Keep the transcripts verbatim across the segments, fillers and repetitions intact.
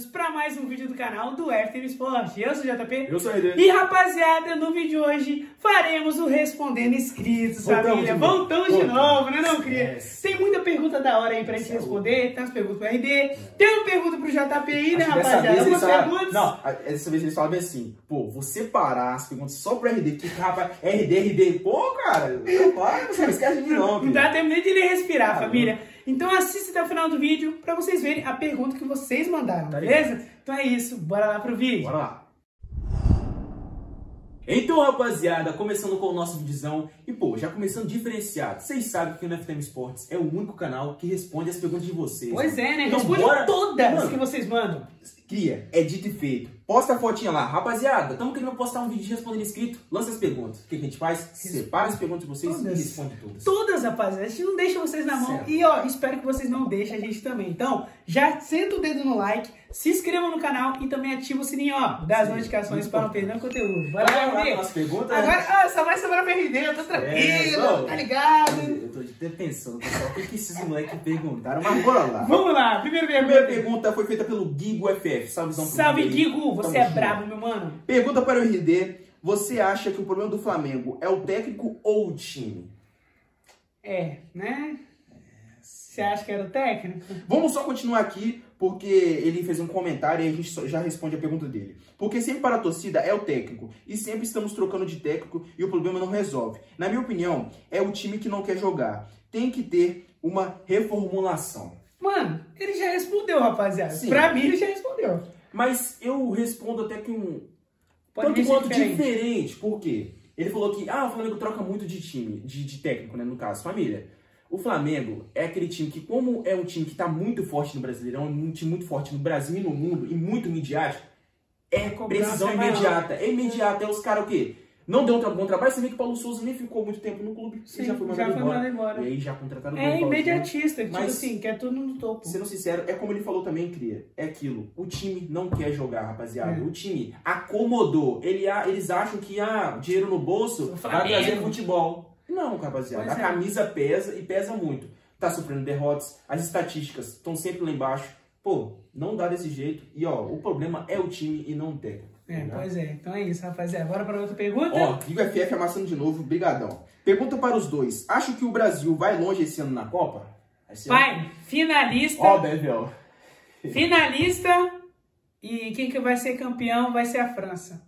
para mais um vídeo do canal do F T M Esporte. Eu sou o J P. Eu sou o R D. E rapaziada, no vídeo de hoje faremos o Respondendo Inscritos, Voltamos família. de novo. Voltamos de Voltamos. novo, né não, cria? Yes. Tem muita pergunta da hora aí pra gente responder. Tem umas perguntas pro R D, tem uma pergunta pro J P aí, né, Acho que dessa rapaziada? vez eles Algumas falaram- perguntas. Não, dessa vez eles falam bem assim, pô, vou separar as perguntas só pro R D, que rapaz, R D, R D, pô, cara, para, você não esquece de mim não, Não filho. dá tempo nem de ele respirar, Caramba. família. Então assista até o final do vídeo pra vocês verem a pergunta que vocês mandaram, Tá beleza? Então é isso, bora lá pro vídeo. Bora lá. Então, rapaziada, começando com o nosso videozão, e pô, já começando diferenciado, vocês sabem que o F T M Esportes é o único canal que responde as perguntas de vocês. Pois é, né? Então, Responde bora- todas Mano, que vocês mandam. Cria, é dito e feito. Posta a fotinha lá. Rapaziada, estamos querendo postar um vídeo respondendo inscrito. Lança as perguntas. O que a gente faz? Separa as perguntas de vocês Todas. e responde todas. Todas, rapaziada. A gente não deixa vocês na mão. Certo. E, ó, espero que vocês não deixem a gente também. Então, já senta o dedo no like, se inscrevam no canal e também ativa o sininho, ó, das Sim, notificações muito para não importante. perder o conteúdo. Bora Bora lá, lá, R D. nossa pergunta. Agora, ah, só vai sobrar pra R D, eu tô tranquilo, É, não. tá ligado? Eu tô até pensando, pessoal, o que, que esses moleques perguntaram? Mas bora lá. Vamos lá, primeira A primeira pergunta. pergunta foi feita pelo Gigo F F. Salvezão pro Salve, Gigo aí. Guigo, você Tamo é junto. brabo, meu mano. Pergunta para o R D. Você acha que o problema do Flamengo é o técnico ou o time? É, né? Você acha que era o técnico? Vamos só continuar aqui, porque ele fez um comentário e a gente só- já responde a pergunta dele. Porque sempre para a torcida é o técnico, e sempre estamos trocando de técnico e o problema não resolve. Na minha opinião, é o time que não quer jogar. Tem que ter uma reformulação. Mano, ele já respondeu, rapaziada. Sim. Pra mim, ele já respondeu. Mas eu respondo até que um Pode tanto ser quanto diferente. diferente. Por quê? Ele falou que ah, o Flamengo troca muito de time, de, de técnico, né, no caso, família. O Flamengo é aquele time que, como é um time que está muito forte no Brasileirão, é um time muito forte no Brasil e no mundo, e muito midiático, é cobrança precisão é maior. imediata. É imediata. É os caras o quê? Não deu um bom trabalho. Você vê que o Paulo Souza nem ficou muito tempo no clube. Sim, e já foi já mandado foi embora. mandado embora. E aí já contrataram o É Paulo Souza. imediatista, tipo Mas- assim, quer tudo no topo. Sendo sincero, é como ele falou também, Cria. É aquilo. O time não quer jogar, rapaziada. É. O time acomodou. Ele, a- eles acham que ah, dinheiro no bolso O vai Flamengo. trazer futebol. Não, rapaziada. Pois a é. camisa pesa e pesa muito. Tá sofrendo derrotas. As estatísticas estão sempre lá embaixo. Pô, não dá desse jeito. E ó, o problema é o time e não o técnico. É, tá? pois é. Então é isso, rapaziada. Bora pra outra pergunta? Ó, Gigo F F amassando de novo, brigadão. Pergunta para os dois. Acho que o Brasil vai longe esse ano na Copa? Esse ano? Pai, finalista. Ó, Bevel. Finalista. E quem que vai ser campeão vai ser a França.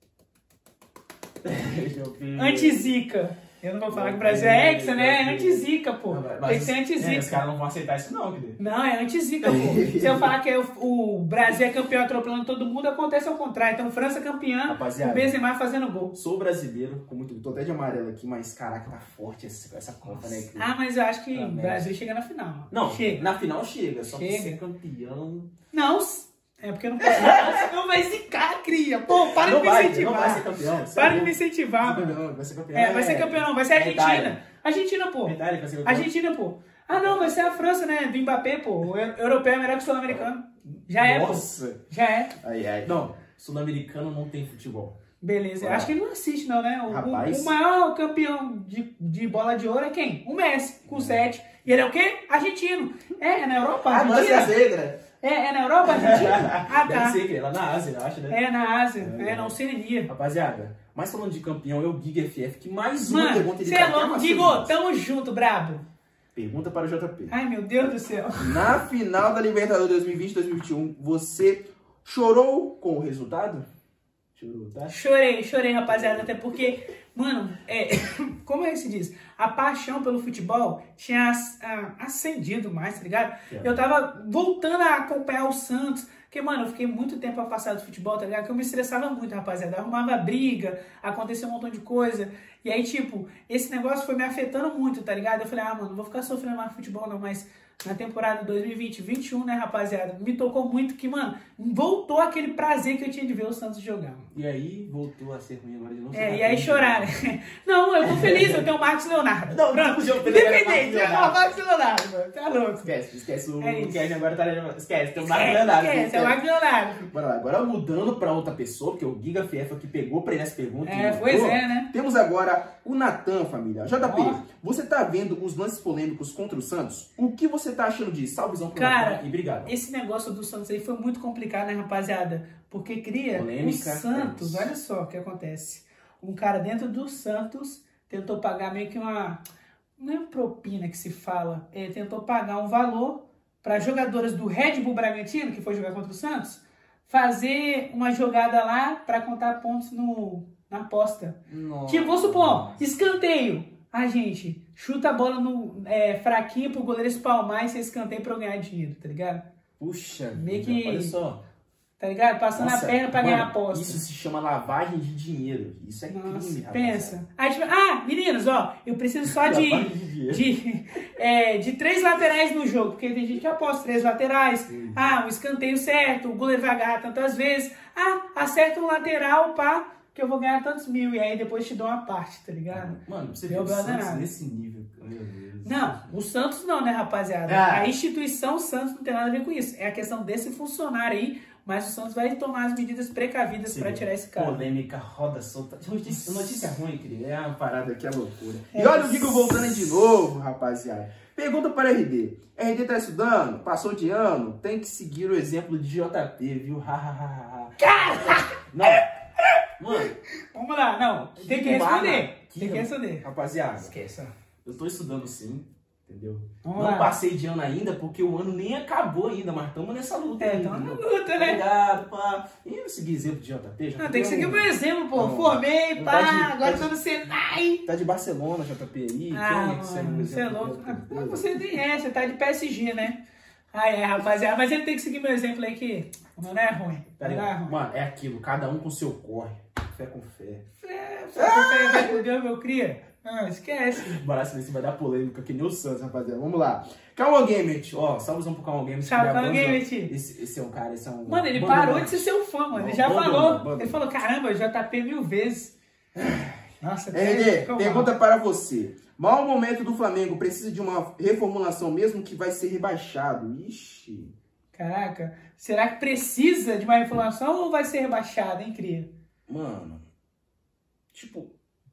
Anti-zica. Eu não vou falar que o Brasil é hexa, né? É anti-zica, pô. Tem que ser É, os anti-zica. caras não vão aceitar isso não, querido. Não, é anti-zica, pô. Se eu falar que é o, o Brasil é campeão atropelando todo mundo, acontece ao contrário. Então, França campeã, Rapaziada. o Benzema fazendo gol. Sou brasileiro, com muito, tô até de amarelo aqui, mas caraca, tá forte essa, essa Copa, né, querido? Ah, mas eu acho que Tá o bem. Brasil chega na final. Não, Chega. na final chega, só que Chega. ser campeão... Não, é porque não pode. Não vai zicar, cria. Pô, para não de me vai, incentivar. não vai ser campeão. você Para é de me louco. incentivar, mano. Não, vai ser campeão. É, vai ser campeão, não. Vai ser a É Argentina. Itália. Argentina, pô. É Itália que vai ser campeão. Argentina, pô. Ah, não, vai ser a França, né? Do Mbappé, pô. O eu- europeu é melhor que o sul-americano. Já é, pô. Nossa. Já é. Ai, ai. Não, sul-americano não tem futebol. Beleza. Eu Ah. acho que ele não assiste, não, né? O, Rapaz. o- o maior campeão de, de bola de ouro é quem? O Messi, com sete. E ele é o quê? Argentino. É, é na Europa, Ah, não é Argentina. brasileira. É, é na Europa, Argentina? Ah, Deve tá. ser, que é lá na Ásia, eu acho, né? É na Ásia. É. É, na Oceania. Rapaziada, mas falando de campeão, é o Giga F F, que mais uma Mano, pergunta ele você é tá até louco. amassando Digo, nós. tamo junto, brabo. Pergunta para o J P. Ai, meu Deus do céu. Na final da Libertadores dois mil e vinte dois mil e vinte e um, você chorou com o resultado? Chorou, tá? Chorei, chorei, rapaziada, até porque, mano, é, como é que se diz? A paixão pelo futebol tinha ac- ah, acendido mais, tá ligado? É. Eu tava voltando a acompanhar o Santos, porque, mano, eu fiquei muito tempo afastado do futebol, tá ligado? Que eu me estressava muito, rapaziada. Eu arrumava briga, acontecia um montão de coisa. E aí, tipo, esse negócio foi me afetando muito, tá ligado? Eu falei, ah, mano, não vou ficar sofrendo mais futebol, não, mas na temporada dois mil e vinte, vinte e um, né, rapaziada? Me tocou muito que, mano, voltou aquele prazer que eu tinha de ver o Santos jogar. Mano. E aí, voltou a ser ruim agora de novo. É, e aí choraram. Não, eu tô feliz, eu tenho o Marcos Leonardo. Não, Pronto, o jogo dele era independente, Marcos eu tenho o Leonardo. Marcos Leonardo, mano. Tá louco. Esquece, esquece o É isso. Kevin agora tá... Esquece, tem o Marcos É, Leonardo. é, é o Marcos Leonardo. Bora lá, agora mudando pra outra pessoa, porque o Giga F F aqui pegou pra ele essa pergunta. É, e pois mandou. é, né? Temos agora o Natan, família. J P, Ó. você tá vendo os lances polêmicos contra o Santos? O que você você tá achando disso? Salvezão pro Cara, e obrigado. Esse negócio do Santos aí foi muito complicado, né, rapaziada? Porque cria Polêmica, o Santos, é olha só o que acontece. Um cara dentro do Santos tentou pagar meio que uma... Não é propina que se fala. Ele tentou pagar um valor para jogadoras do Red Bull Bragantino, que foi jogar contra o Santos, fazer uma jogada lá para contar pontos no, na aposta. Nossa. Tipo, vou supor, escanteio. Ah, gente, chuta a bola no, é, fraquinho pro goleiro espalmar e você escanteio pra eu ganhar dinheiro, tá ligado? Puxa, meio vida, que... olha só. Tá ligado? Passando Nossa, a perna pra mano, ganhar a aposta. Isso se chama lavagem de dinheiro. Isso é Nossa, crime, rapaz. pensa. Aí, tipo, ah, meninos, ó, eu preciso só de, de, de, é, de três laterais no jogo, porque tem gente que aposta três laterais. Sim. Ah, o escanteio certo, o goleiro vai agarrar tantas vezes. Ah, acerta um lateral, pá, que eu vou ganhar tantos mil. E aí depois te dou uma parte, tá ligado? Mano, você Deu viu o Santos nada. nesse nível, meu Deus. Não, o Santos não, né, rapaziada? Ah. A instituição Santos não tem nada a ver com isso. É a questão desse funcionário aí, mas o Santos vai tomar as medidas precavidas Sim, pra tirar esse cara. Polêmica, roda solta. Notícia, notícia ruim, querido. É uma parada que é loucura. É e olha o isso. Digo voltando de novo, rapaziada. Pergunta para R D. R D tá estudando? Passou de ano? Tem que seguir o exemplo de J P, viu? Hahaha. Não. Mano. Vamos lá, não. Tem que responder. Que Tem que responder. Rapaziada, Esqueça. eu tô estudando sim. Entendeu? Vamos não lá. passei de ano ainda, porque o ano nem acabou ainda, mas estamos nessa luta. É, ainda, estamos na entendeu? luta, né? Obrigado, pá. E eu segui exemplo de J P. Não, tem que seguir o meu exemplo, pô. Não. Formei, pá, Tá de- agora tá tô de- no Senai. Tá de Barcelona, J P aí. Ah, quem que segue o mano, você é exemplo louco. de J P? Ah, você nem é, você tá de P S G, né? Ah, é, rapaziada. Mas ele tem que seguir meu exemplo aí que o meu não é ruim. Tá Não é ligado? ruim. Mano, é aquilo, cada um com seu corre. Fé com fé. É, só que fé vai com Deus, meu cria. Ah, esquece. Bora se vai dar polêmica, que nem o Santos, rapaziada. Vamos lá. Calma Gamer, ó, salvezão pro Calma Gamer. Salve, Calma Gamer. Esse, esse é um cara, esse é um... Mano, ele Bando, parou mano. de ser seu fã, mano. Ele Não, já bando, falou. mano, bando. Ele falou, caramba, J P mil vezes. Nossa, R D, ficou pergunta mal. para você. Mau momento do Flamengo precisa de uma reformulação mesmo que vai ser rebaixado. Ixi. Caraca, será que precisa de uma reformulação ou vai ser rebaixado, hein, cria? Mano, tipo,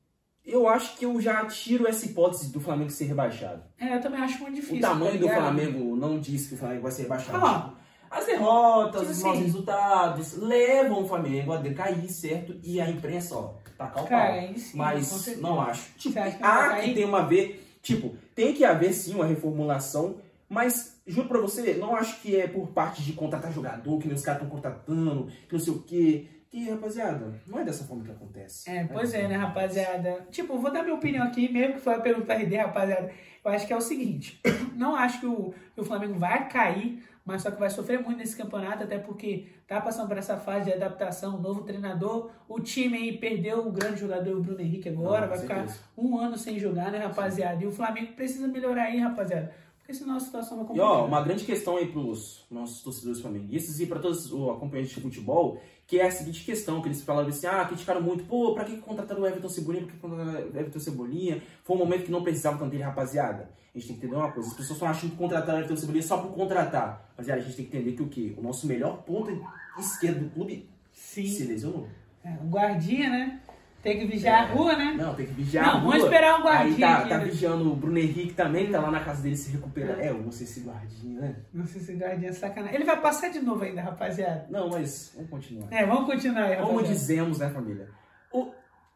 eu acho que eu já tiro essa hipótese do Flamengo ser rebaixado. É, eu também acho muito difícil. O tamanho tá do ligado? Flamengo não diz que o Flamengo vai ser rebaixado. Ó, Tipo, as derrotas, tipo os assim- maus resultados levam o Flamengo a decair, certo? E a imprensa, ó, tacar o pau. Cara, aí sim, com Mas certeza. não acho. Tipo, Você acha que não vai há cair? que ter uma ver, tipo, tem que haver sim uma reformulação, mas juro pra você, não acho que é por parte de contratar jogador, que nem os caras estão contratando, que não sei o quê. E, rapaziada, não é dessa forma que acontece. É, pois dessa é, né, forma que acontece. rapaziada? Tipo, vou dar minha opinião aqui, mesmo que foi a pergunta pra R D, rapaziada. Eu acho que é o seguinte, não acho que o, que o Flamengo vai cair, mas só que vai sofrer muito nesse campeonato, até porque tá passando por essa fase de adaptação, novo treinador, o time aí perdeu o grande jogador, o Bruno Henrique agora, Não, vai com ficar certeza. um ano sem jogar, né, rapaziada? E o Flamengo precisa melhorar aí, rapaziada, porque senão a situação vai E complicar. ó, uma grande questão aí pros nossos torcedores flamenguistas e para todos os acompanhantes de futebol, que é a seguinte questão, que eles falaram assim, ah, criticaram muito, pô, pra que contrataram o Everton Cebolinha, por que contrataram o Everton Cebolinha? Foi um momento que não precisava tanto dele, rapaziada. A gente tem que entender uma coisa, as pessoas estão achando que contrataram o Everton Cebolinha só por contratar. Rapaziada, a gente tem que entender que o quê? O nosso melhor ponto esquerdo do clube Sim. se lesionou. É, um guardinha, né? Tem que vigiar É. a rua, né? Não, tem que vigiar Não, a rua. vamos esperar um Aí guardinha tá, aqui, tá né? vigiando o Bruno Henrique também, que tá lá na casa dele se recuperando. É, eu não sei se guardinha, né? Não sei se guardinha é sacanagem. Ele vai passar de novo ainda, rapaziada. Não, mas vamos continuar. É, vamos continuar aí, Como rapaziada. dizemos, né, família? O...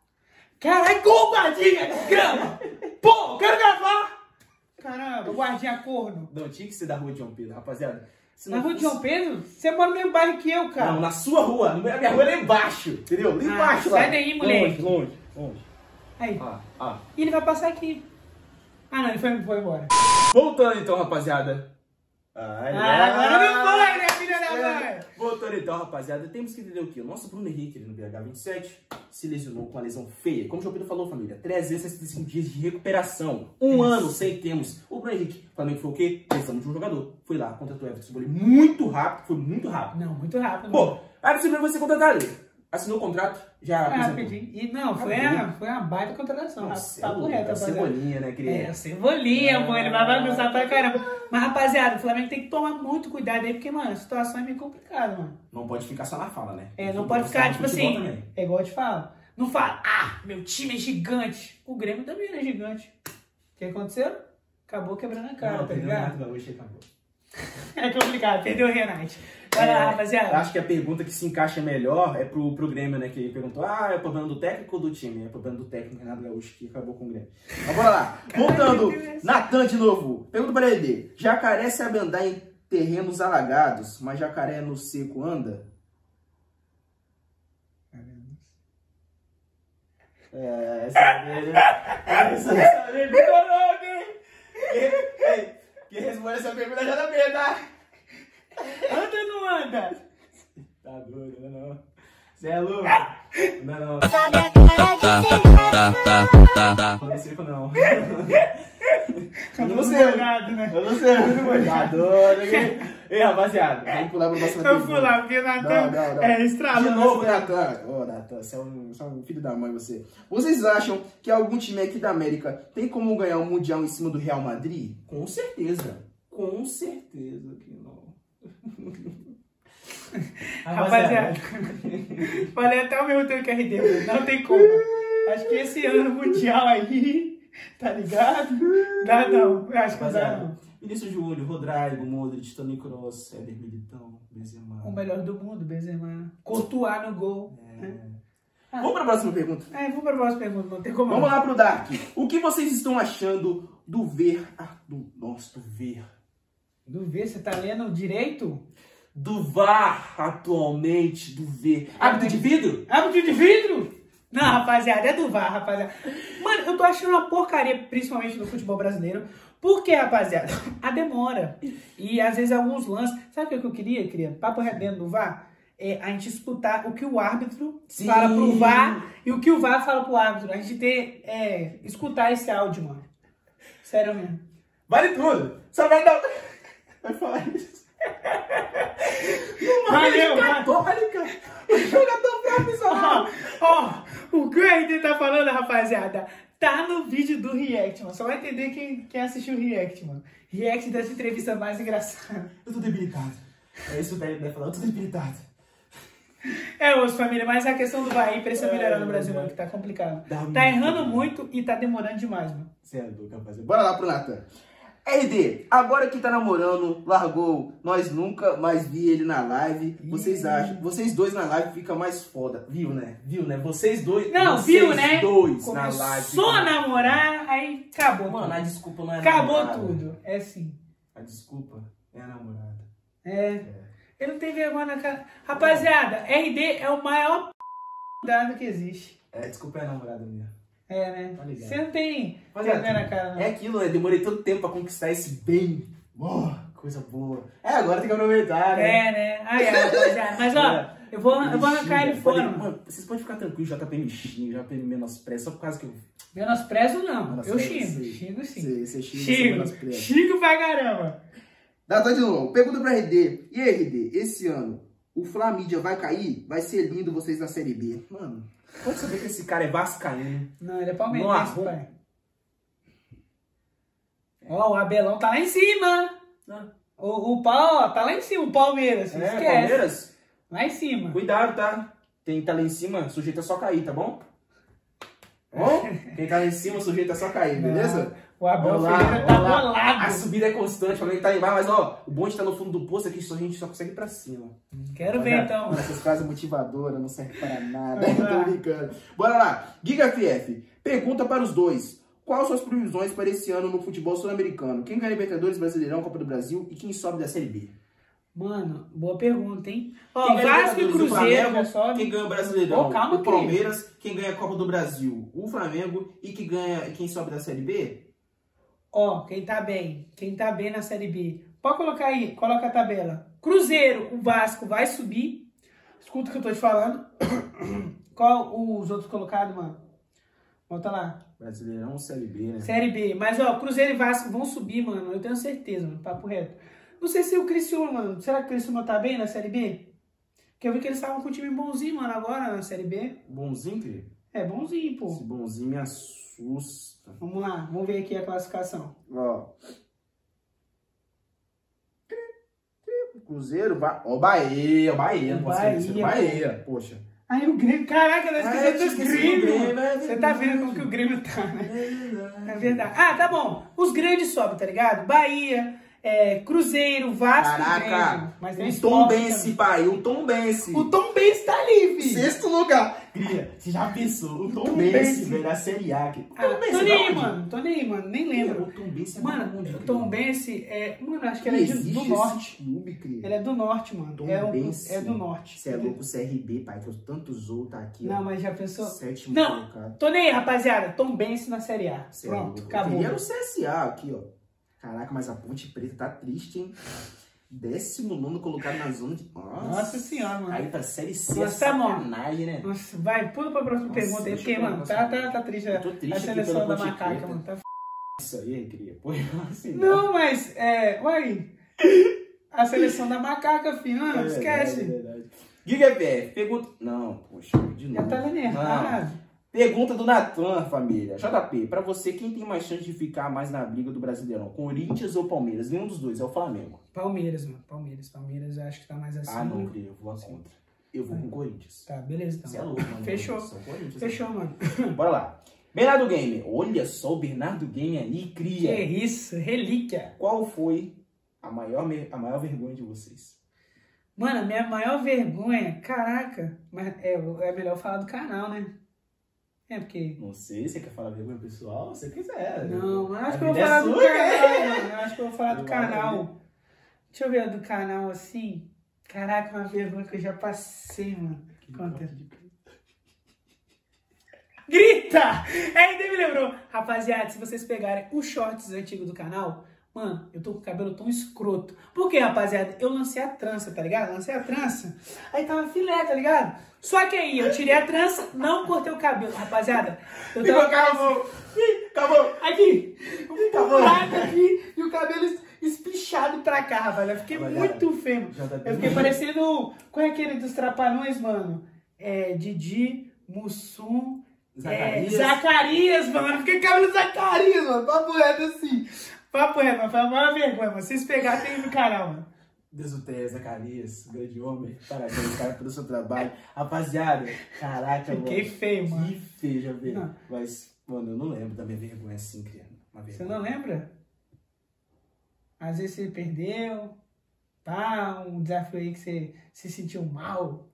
Caralho, gol, guardinha! Grama! Pô, eu quero gravar! Caramba, guardinha corno. Não, tinha que ser da rua de João Pedro, rapaziada. Se Na não rua de fosse- João Pedro? Você mora no mesmo bairro que eu, cara. Não, na sua rua. A minha rua é lá embaixo, entendeu? Lá Ah, embaixo, sai lá. daí, moleque. Longe, longe, longe. Aí. Ah, ah. E ele vai passar aqui. Ah, não, ele foi, foi embora. Voltando então, rapaziada. Ai, Ah, agora ai. não foi, né, filha da mãe? É. Voltando então, rapaziada, temos que entender o quê? O nosso Bruno Henrique, ele no B H vinte e sete, se lesionou com uma lesão feia. Como o João Pedro falou, família, trezentos e sessenta e cinco dias de recuperação. Um Isso. ano sem termos. O Bruno Henrique, o Flamengo foi o quê? Precisamos de um jogador. Foi lá, contratou o Everton Cebolinha. Muito rápido, foi muito rápido. Não, muito rápido. Pô, aí você vai ser contratado ali. Assinou o contrato, já Ah, apresentou. rapidinho. E não, foi a, foi uma baita contratação. Nossa, Papo é reto, o rapaziada. Cebolinha, né, É, querido? Cebolinha, pô, ele vai bagunçar pra caramba. Mas, rapaziada, o Flamengo tem que tomar muito cuidado aí, porque, mano, a situação é meio complicada, mano. Não pode ficar só na fala, né? É, Tem não que pode mostrar ficar, no tipo futebol assim, também. é igual eu te falo. Não fala, ah, meu time é gigante. O Grêmio também era gigante. O que aconteceu? acabou quebrando a cara, Não, tá perdeu o ligado? Renato Gaúcho e acabou. É complicado, perdeu o Renate. Vai lá, É, rapaziada. acho que a pergunta que se encaixa melhor é pro, pro Grêmio, né? Que ele perguntou, ah, é problema do técnico ou do time? É problema do técnico, Renato Gaúcho, que acabou com o Grêmio. Mas bora lá. Voltando, Natan de novo. Pergunta para ele. Jacaré sabe andar em terrenos alagados, mas jacaré no seco anda? É, essa é essa é quem responde essa pergunta já tá bem, tá? Anda ou não anda? Tá doido, não é não. Você é louco? Não é não. Não é seco não. Eu não sei. Né? Eu não sei. Tá doido aqui. Ei, rapaziada, vamos pular pra próxima Eu fui lá, porque o Natan é estralando. De novo, Natan. Ô, Natan, você é, um, você é um filho da mãe, você. Vocês acham que algum time aqui da América tem como ganhar um Mundial em cima do Real Madrid? Com certeza. Com certeza que não. Rapaziada, falei até o mesmo tempo que a R D, não tem como. Acho que esse ano mundial aí, tá ligado? Dá não, eu acho que não dá não. Vinícius Júnior, Rodrigo, Modric, Toni Kroos, Éder Militão, Benzema. O melhor do mundo, Benzema. Courtois no gol. É. Né? Ah. Vamos para a próxima pergunta? É, vamos para a próxima pergunta, não tem como. Vamos lá pro Dark. O que vocês estão achando do ver... Ah, do... Nossa, do ver... Do ver, você tá lendo direito? Do V A R atualmente, do ver... Hábito de vidro? Hábito de vidro? Não, rapaziada, é do V A R, rapaziada. Mano, eu tô achando uma porcaria, principalmente no futebol brasileiro. Por quê, rapaziada? A demora. E às vezes alguns lances... Sabe o que eu queria, queria? Papo reto dentro do V A R? É a gente escutar o que o árbitro Sim. fala pro V A R e o que o V A R fala pro árbitro. A gente ter... É, escutar esse áudio, mano. Sério mesmo. Vale tudo. Só vai dar... Vai falar isso. Valeu, católica. Jogador profissional. Ó, o que o R D tá falando, rapaziada, tá no vídeo do React, mano. Só vai entender quem, quem assistiu o React, mano. React das entrevistas mais engraçadas. Eu tô debilitado. É isso que o vai falar. Eu tô debilitado. É, osso, família, mas a questão do Bahia precisa melhorar no Brasil, mano, que tá complicado. Dá tá errando muito, muito e tá demorando demais, mano. Você é louco, rapaziada. Bora lá pro Natan. R D, agora que tá namorando, largou, nós nunca mais vi ele na live. Vocês acham? Vocês dois na live fica mais foda. Viu, né? Viu, né? Vocês dois. Não, vocês viu, né? dois Começou na live. Só a namorar, aí acabou. Mano, a desculpa não é acabou namorada. tudo. É sim. A desculpa é a namorada. É. é. Ele não tem vergonha na cara. Rapaziada, R D é o maior p dado que existe. É, desculpa é a namorada mesmo. É, né? Tá ligado. Você não tem vergonha na cara, não. É aquilo, né? Demorei todo tempo pra conquistar esse bem. Oh, coisa boa. É, agora tem que aproveitar, né? É, né? Ai, é, rapaziada. Mas, ó, eu vou, eu vou arrancar ele fora, mano. Mano, vocês podem ficar tranquilos, J P me xinga, J P me menospreza, só por causa que eu... Menosprezo não, Menosprezo, eu xingo, sim. xingo sim. Você, você xinga, xingo, você menospreza. Xingo pra caramba. Dá de novo, pergunta pra R D. E aí, R D, esse ano, o Flamídia vai cair? Vai ser lindo vocês na Série B. Mano, pode saber que esse cara é vascaíno. Não, ele é palmeirense, pai. Ó, o Abelão tá lá em cima. Ah. O, o pau, tá lá em cima, o Palmeiras. É, esquece. Palmeiras? Lá em cima. Cuidado, tá? Quem tá lá em cima, sujeito a só cair, tá bom? Bom? Quem tá lá em cima, sujeito a só cair, beleza? O Abel Ferreira tá bolado. A subida é constante, falando que tá embaixo, mas ó, o bonde tá no fundo do poço aqui, só a gente só consegue ir pra cima. Quero mas, ver, é, então. Essas frases motivadoras não servem para nada. Tô brincando. Bora lá. Giga F F, pergunta para os dois. Quais suas previsões para esse ano no futebol sul-americano? Quem ganha Libertadores, Brasileirão, Copa do Brasil e quem sobe da Série B? Mano, boa pergunta, hein? Ó, Vasco e Cruzeiro já sobe. Quem ganha o Brasileirão? Oh, calma, o Palmeiras. Querido. Quem ganha a Copa do Brasil? O Flamengo. E que ganha, quem sobe da Série B? Ó, quem tá bem. Quem tá bem na Série B. Pode colocar aí, coloca a tabela. Cruzeiro, o Vasco vai subir. Escuta o que eu tô te falando. Qual os outros colocados, mano? Volta lá. Brasileirão, Série B, né? Série B. Mas, ó, Cruzeiro e Vasco vão subir, mano. Eu tenho certeza, mano. Papo reto. Não sei se o Criciúma, mano. Será que o Criciúma tá bem na Série B? Porque eu vi que eles estavam com um time bonzinho, mano, agora na Série B. Bonzinho, querido? É, bonzinho, pô. Esse bonzinho me assusta. Vamos lá, vamos ver aqui a classificação. Ó. Cruzeiro, vai. Ó, Bahia, Bahia. O Não posso Bahia, esquecer. Bahia, poxa. Aí o Grêmio, caraca, nós Ah, esquecemos eu dos esqueci do Grêmio. Grêmio, é Você tá verdade. vendo como que o Grêmio tá, né? É verdade. É verdade. Ah, tá bom. Os grandes sobem, tá ligado? Bahia, é, Cruzeiro, Vasco, Grêmio. Caraca, Mas tem o Sport Tombense, também. pai, o Tombense. O Tombense tá ali, filho. Sexto lugar. Cria, você já pensou? O Tombense, Tombense. velho, a Série A. O Ah, Tombense tô é nem da aí, onde? mano. Tô nem aí, mano. Nem lembro. O Tombense é Mano, da onde, o cria? Tombense é... Mano, acho que Não ele é de- existe do esse norte. clube, cria. Ele é do norte, mano. É, um- Tombense. é do norte. Você é louco, o C R B, pai, que eu tanto zoo tá aqui. Não, ó. mas já pensou... Sétimo Não, colocado. tô nem aí, rapaziada. Tombense na Série A. Cê é Pronto, louco. acabou. Eu queria no C S A aqui, ó. Caraca, mas a Ponte Preta tá triste, hein? Décimo nono colocado na zona de... Nossa, Nossa senhora, mano. Aí pra Série C, Nossa, é tá bom. sacanagem, né? Nossa, vai, pula pra próxima Nossa, pergunta aí, deixa porque, eu mano, falar tá, um negócio tá, tá triste. Eu tô triste a aqui seleção pela da Ponte macaca, Preta. mano. Tá... Isso aí, cria. Pô, assim, Não, mas, é, uai, a seleção da macaca, filho, não, É verdade, esquece. é verdade. Giga P F, pergunta... Não, poxa, de Já novo. tá lendo Não. errado. Pergunta do Natan, família. J P, pra você, quem tem mais chance de ficar mais na briga do Brasileirão? Corinthians ou Palmeiras? Nenhum dos dois, é o Flamengo. Palmeiras, mano, Palmeiras, Palmeiras, eu acho que tá mais assim. Ah, não, cria, eu vou contra. Eu vou com o Corinthians. Tá, beleza, então. Você é louco, mano. Fechou. Sou Corinthians, Fechou, mano. Bora lá. Bernardo Game. Olha só o Bernardo Game aí, Que cria. isso, relíquia. Qual foi a maior, me- a maior vergonha de vocês? Mano, a minha maior vergonha, caraca, mas é, é melhor falar do canal, né? É, porque... Não sei, você quer falar vergonha pessoal? Se você quiser. Não, mas acho A que eu vou vida é falar do sua, canal, né? mano. Eu acho que eu vou falar do Eu vou canal. Deixa eu ver a do canal assim. Caraca, uma vergonha que eu já passei, mano. Conta. Grita! Ainda me lembrou. Rapaziada, se vocês pegarem os shorts antigos do canal, mano, eu tô com o cabelo tão escroto. Por quê, rapaziada? Eu lancei a trança, tá ligado? Lancei a trança. Aí tava filé, tá ligado? Só que aí eu tirei a trança, não cortei o cabelo, rapaziada. Eu Ficou, tava... acabou. Acabou. Aqui, Tá um bom. buraco aqui e o cabelo es- espichado pra cá, rapaz. Eu fiquei Rapaziada, muito feio. já tá Eu fiquei parecendo. Qual é aquele dos trapalhões, mano? É Didi, Mussum. Zacarias. É, Zacarias, mano. Eu fiquei com cabelo de Zacarias, mano. Papo reto assim. Papo reto, mano. Foi a maior vergonha, mano. Vocês pegaram, tem no canal, mano. Deus o tenha, Zacarias, grande homem. Parabéns, cara, pelo seu trabalho. Rapaziada, caraca, Fiquei mano. feio, mano. Que feio, já vi. Não. Mas, mano, eu não lembro da minha vergonha assim, criando. Uma Você vergonha. não lembra? Às vezes você perdeu. Tá, um desafio aí que você se sentiu mal.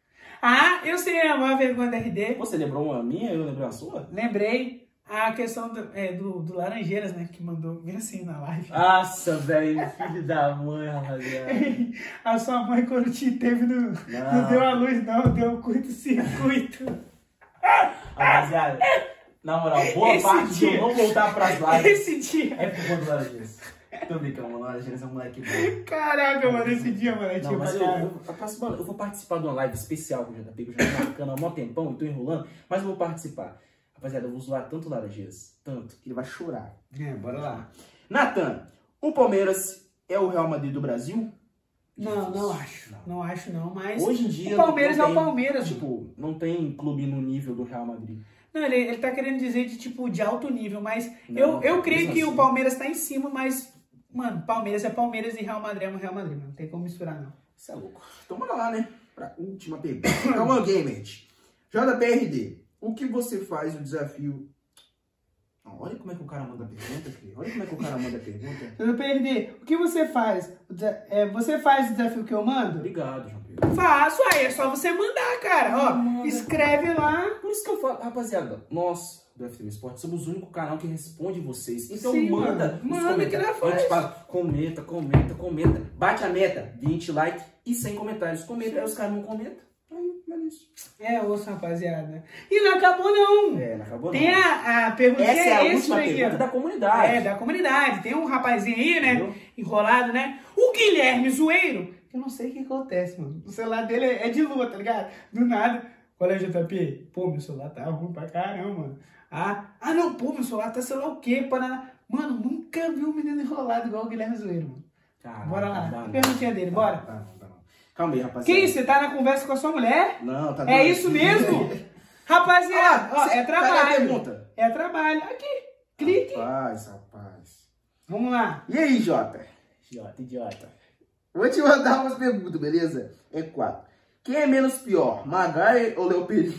Ah, eu sei a maior vergonha da R D. Você lembrou uma minha e eu lembrei uma sua? Lembrei a questão do, é, do, do Laranjeiras, né? Que mandou bem assim na live. Nossa, velho, filho da mãe, rapaziada. A sua mãe, quando te teve, não, não. Não. deu a luz, não. Deu um curto-circuito. Rapaziada, na moral, boa Esse parte de dia- eu não voltar pras lives Esse dia. é por conta do Laranjeiras. Tô brincando, mano, o Laranjeiras é um moleque bom. Caraca, mano, esse dia, mano. Eu Não, tinha mas eu, falhado. eu, a próxima- eu vou participar de uma live especial com o J P, que eu já tô marcando há um tempão, eu tô enrolando, mas eu vou participar. Rapaziada, eu vou zoar tanto o Laranjeiras, tanto, que ele vai chorar. É, bora lá. Natan, o Palmeiras é o Real Madrid do Brasil? Não, não acho. Não acho, não, mas. Hoje em dia. O Palmeiras não é o tem, Palmeiras, mano. Tipo, não tem clube no nível do Real Madrid. Não, ele, ele tá querendo dizer de, tipo, de alto nível, mas Não, eu, eu creio mesmo que assim. o Palmeiras tá em cima, mas, mano, Palmeiras é Palmeiras e Real Madrid é Real Madrid, mano. Não tem como misturar, não. Isso é louco. Então bora lá, né? Pra última pergunta. Calma, Gamer. J P R D, o que você faz no desafio... Ah, olha como é que o cara manda a pergunta, filho. Olha como é que o cara manda a pergunta. Eu perdi. O que você faz? O desa- é, você faz o desafio que eu mando? Obrigado, João Pedro. Faço, aí é só você mandar, cara. Ó, Manda. escreve lá. Por isso que eu falo, rapaziada, nós do F T V Esporte somos o único canal que responde vocês. Então Sim, manda mano. os Manda que comentários. dá A gente faz. fala, comenta, comenta, comenta. Bate a meta, vinte likes e cem comentários. Comenta, aí os caras não comentam. Aí, é isso. É, ouça, rapaziada. E não acabou, não. É, não acabou Tem não. a, a pergunta Essa é a esse última daqui, pergunta ó. da comunidade. É, da comunidade. Tem um rapazinho aí, né? Entendeu? Enrolado, né? O Guilherme Zoeiro. Eu não sei o que acontece, mano. O celular dele é é de lua, tá ligado? Do nada. Qual é, J P? Pô, meu celular tá ruim pra caramba, mano. Ah, ah não, pô, meu celular tá celular o quê? Paraná? Mano, nunca vi um menino enrolado igual o Guilherme Zoeiro, mano. Caraca, Bora não dá lá. não. Perguntinha dele, bora. Tá, não, tá não. Calma aí, Que rapaziada. isso? Você tá na conversa com a sua mulher? Não, tá É doido. isso mesmo? Rapaziada, ó, cê- é cadê a trabalho. pergunta? É trabalho. Aqui, clique. Rapaz, rapaz. Vamos lá. E aí, Jota? Jota, idiota. Vou te mandar umas perguntas, beleza? É quatro. Quem é menos pior, Magai ou Léo Pereira?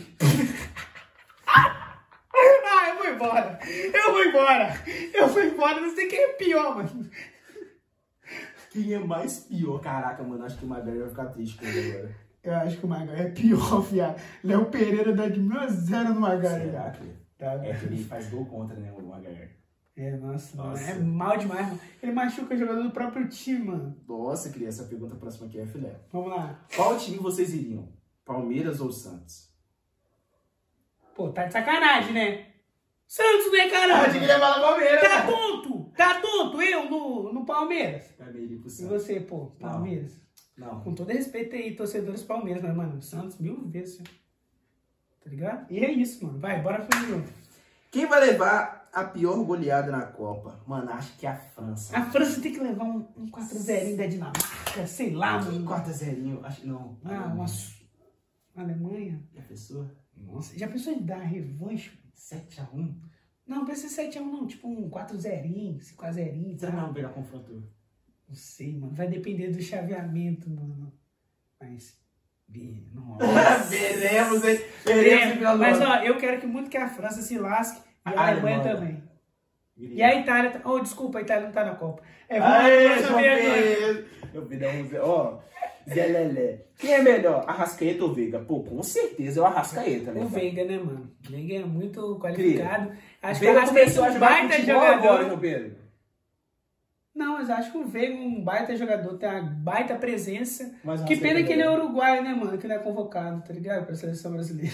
Ah, eu vou embora. Eu vou embora. Eu vou embora. Não sei quem é pior, mano. Quem é mais pior? Caraca, mano, acho que o Magai vai ficar triste com ele agora. Eu acho que o Magai é pior, fiado. Léo Pereira dá de mil a zero no Magai. Será que? Tá. É que ele faz gol contra, né, o Magai. É, nossa, Nossa. Mano, é mal demais, mano. Ele machuca o jogador do próprio time, mano. Nossa, queria essa pergunta próxima aqui é filé. Vamos lá. Qual time vocês iriam? Palmeiras ou Santos? Pô, tá de sacanagem, né? Santos, né, caralho? que levar na Palmeiras. Tá tonto? Tá tonto? Eu no, no Palmeiras? Acabei de ir pro E Santos. você, pô, Palmeiras? Não. Com todo respeito aí, torcedores Palmeiras, mas, mano, Santos mil vezes. Tá ligado? E é isso, mano. Vai, bora pro jogo. Quem vai levar a pior goleada na Copa? Mano, acho que é a França. A França tem que levar um, um quatro a zero da Dinamarca, sei lá, mano. quatro a zero, acho que não. Ah, uma Su- Alemanha. Já pensou? Nossa, já pensou em dar revanche? sete a um? Não, precisa ser sete a um não, tipo um quatro a zero, cinco a zero. Será que não virar confronto? Não sei, mano. Vai depender do chaveamento, mano. Mas. Bi, não. Veremos, hein? É, Veremos, mas ó, eu quero que muito que a França se lasque e a, A Alemanha Alemanha. também. E a Itália. tá- Oh, desculpa, a Itália não tá na Copa. É, vamos Aê, lá, João Pedro. Meu filho, é um Zé. Ó, Zé Lelé. Quem é melhor, Arrascaeta ou Veiga? Pô, com certeza é o Arrascaeta, né? O cara? Veiga, né, mano? O Veiga é muito qualificado. Acho que o Veiga Arrascaeta começou é a um jogar baita futebol jogador. agora, João Pedro. Não, mas acho que o Veiga é um baita jogador, tem uma baita presença. Mas o Que Arrascaeta pena que ele é melhor. uruguaio, né, mano? Que não é convocado, tá ligado? Pra seleção brasileira.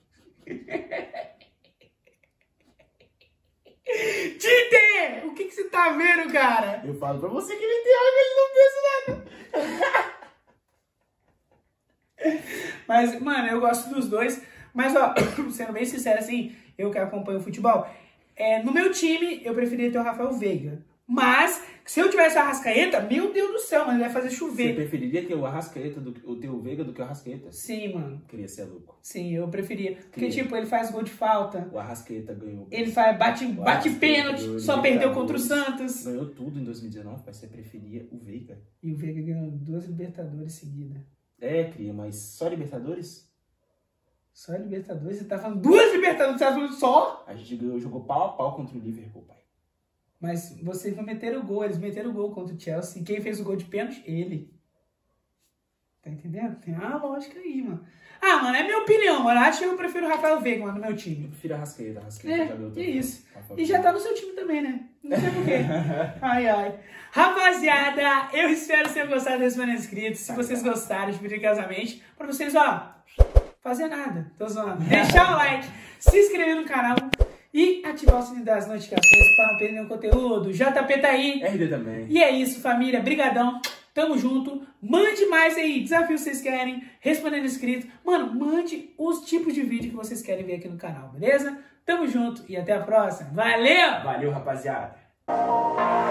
Tite! O que que você tá vendo, cara? Eu falo pra você que ele tem hora que ele não pensa nada. Mas, mano, eu gosto dos dois. Mas, ó, sendo bem sincero, assim, eu que acompanho o futebol, é, no meu time, eu preferia ter o Rafael Veiga. Mas, se eu tivesse o Arrascaeta, meu Deus do céu, mano, ele vai fazer Você chover. preferiria ter o Arrascaeta, do, o teu Veiga do que o Arrascaeta? Sim, mano. Queria ser louco. Sim, eu preferia. Porque, Queria. tipo, ele faz gol de falta. O Arrascaeta ganhou. Ele faz, bate, O bate Arrascaeta pênalti, ganhou só Libertadores. perdeu contra o Santos. Ganhou tudo em dois mil e dezenove, mas você preferia o Veiga. E o Veiga ganhou duas Libertadores seguidas. É, cria, mas só Libertadores? Só Libertadores? Você tá falando duas Libertadores, você tá falando só? A gente ganhou, jogou pau a pau contra o Liverpool, pai. Mas vocês não meteram o gol, eles meteram o gol contra o Chelsea. E quem fez o gol de pênalti? Ele. Tá entendendo? Tem uma lógica aí, mano. Ah, mano, é minha opinião, mano. Acho que eu prefiro o Rafael Veiga, mano, no meu Eu time. prefiro a Arrascaeta, a Arrascaeta É, já ganhou é também. isso. Rafael E já tá no seu time também, né? Não sei porquê. Ai, ai. Rapaziada, eu espero que vocês tenham gostado desse Mano Inscrito. Se vocês gostaram de pedir casamento, pra vocês, ó, fazer nada. Tô zoando. Deixar o like, se inscrever no canal e ativar o sininho das notificações para não perder nenhum conteúdo. J P tá aí. R D também. E é isso, família. Brigadão. Tamo junto. Mande mais aí desafios que vocês querem, respondendo inscrito. Mano, mande os tipos de vídeo que vocês querem ver aqui no canal, beleza? Tamo junto e até a próxima. Valeu! Valeu, rapaziada.